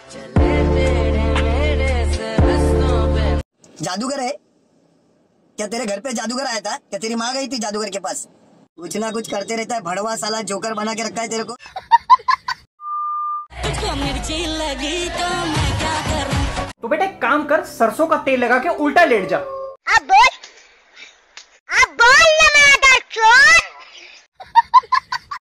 जादूगर है क्या? तेरे घर पे जादूगर आया था क्या? तेरी माँ गई थी जादूगर के पास? कुछ ना कुछ करते रहता है, भड़वा साला, जोकर बना के रखा है तेरे को। तुझको मिर्ची लगी तो मैं क्या करूं? तो बेटा एक काम कर, सरसों का तेल लगा के उल्टा लेट जा।